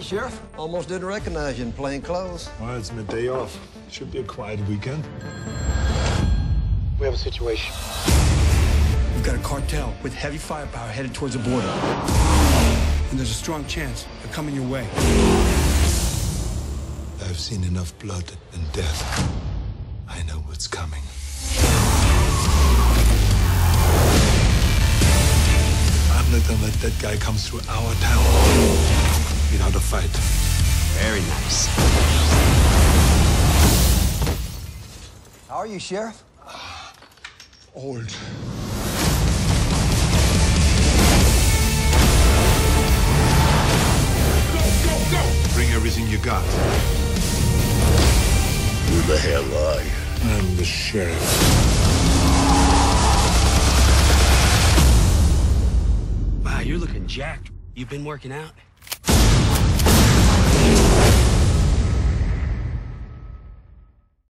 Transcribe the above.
Sheriff. Almost didn't recognize you in plain clothes. Well, it's my day off. Should be a quiet weekend. We have a situation. We've got a cartel with heavy firepower headed towards the border. And there's a strong chance they're coming your way. I've seen enough blood and death. I know what's coming. I'm not gonna let that guy come through our town without a fight. Very nice. How are you, Sheriff? Old. Go! Bring everything you got. Who the hell are you? I'm the sheriff. Wow, you're looking jacked. You've been working out?